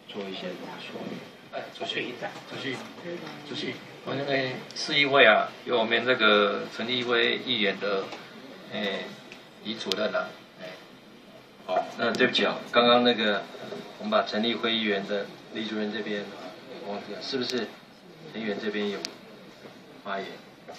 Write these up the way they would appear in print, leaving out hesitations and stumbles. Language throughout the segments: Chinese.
做一些说明。 主席，我那个市议会啊，有我们这个陈立辉议员的遗嘱的啦。 好，那对不起啊，刚刚那个我们把陈立辉议员的李主任这边忘记了，是不是陈议员这边有发言？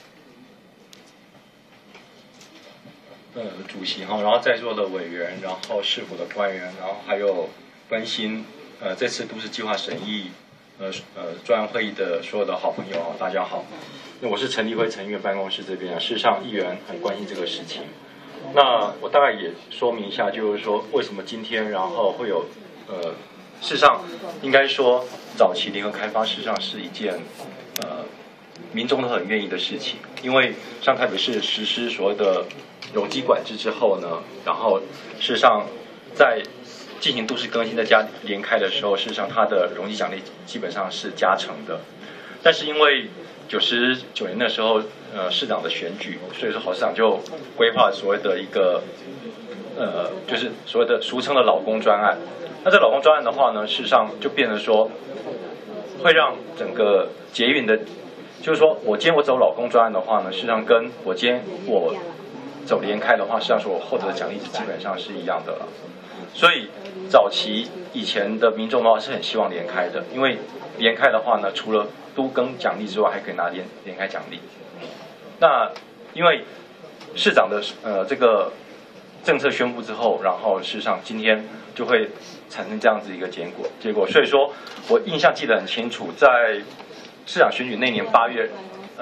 主席哈，然后在座的委员，然后市府的官员，然后还有关心这次都市计划审议专案会议的所有的好朋友啊，大家好。那我是陈立辉陈议员办公室这边啊，事实上议员很关心这个事情。那我大概也说明一下，就是说为什么今天然后会有事实上应该说早期联合开发事实上是一件民众都很愿意的事情，因为像台北市实施所谓的容积管制之后呢，然后事实上在进行都市更新再加联开的时候，事实上它的容积奖励基本上是加成的。但是因为99年的时候市长的选举，所以说好市长就规划所谓的一个就是所谓的俗称的老公专案。那这老公专案的话呢，事实上就变成说会让整个捷运的，就是说我今天我走老公专案的话呢，事实上跟我今天我走联开的话，实际上说我获得的奖励基本上是一样的了。所以早期以前的民众的话是很希望联开的，因为联开的话呢，除了都更奖励之外，还可以拿联开奖励。那因为市长的这个政策宣布之后，然后事实上今天就会产生这样子一个结果。所以说我印象记得很清楚，在市长选举那年8月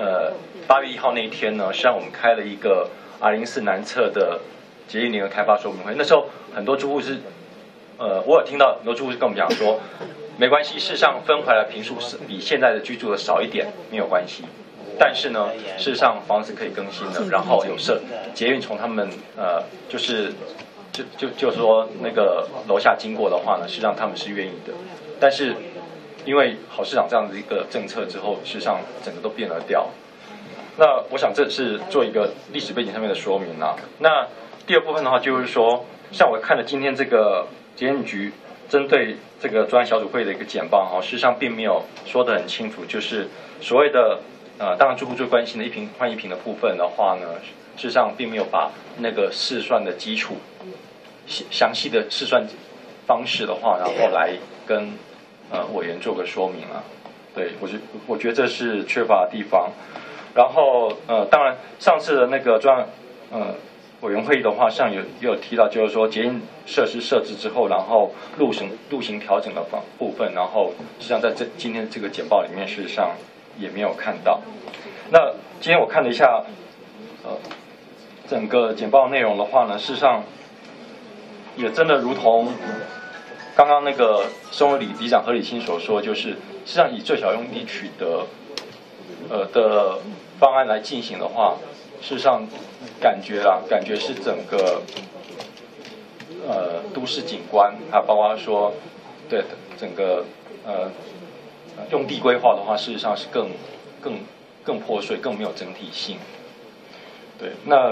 1号那一天呢，实际上我们开了一个R04南侧的捷运联合开发说明会。那时候很多住户是我有听到很多住户是跟我们讲说，没关系，事实上分回来的坪数是比现在的居住的少一点，没有关系。但是呢，事实上房子可以更新的，然后有捷运从他们就是说那个楼下经过的话呢，事实上他们是愿意的。但是因为郝市长这样的一个政策之后，事实上整个都变了调。那我想这是做一个历史背景上面的说明啦。那第二部分的话，就是说，像我看了今天这个捷运局针对这个专案小组会的一个简报哈，事实上并没有说得很清楚，就是所谓的当然住户最关心的一坪换一坪的部分的话呢，事实上并没有把那个试算的基础详细的试算方式的话，然后来跟委员做个说明啊。对，我觉得这是缺乏的地方。然后当然上次的那个专案委员会议的话，上也有提到，就是说捷运设施设置之后，然后路型调整的部分，然后实际上在今天这个简报里面，事实上也没有看到。那今天我看了一下整个简报内容的话呢，事实上也真的如同刚刚那个生活里长何礼清所说，就是实际上以最小用地取得的方案来进行的话，事实上感觉是整个都市景观，还包括说对整个用地规划的话，事实上是更破碎，更没有整体性。对，那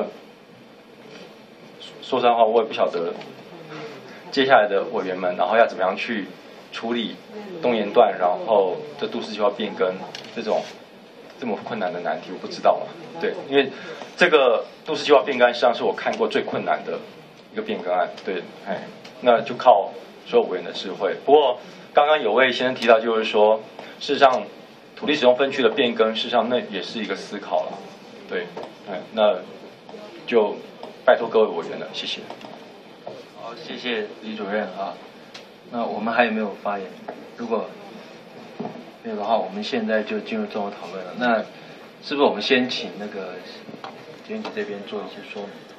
说实在话，我也不晓得接下来的委员们，然后要怎么样去处理东延段，然后这都市计划变更这么困难的难题，我不知道啊。对，因为这个都市计划变更实际上是我看过最困难的一个变更案。对，那就靠所有委员的智慧。不过刚刚有位先生提到，就是说，事实上土地使用分区的变更，事实上那也是一个思考了。对，那就拜托各位委员了，谢谢。 好，谢谢李主任啊。那我们还有没有发言？如果没有的话，我们现在就进入综合讨论了。那是不是我们先请那个监局这边做一些说明？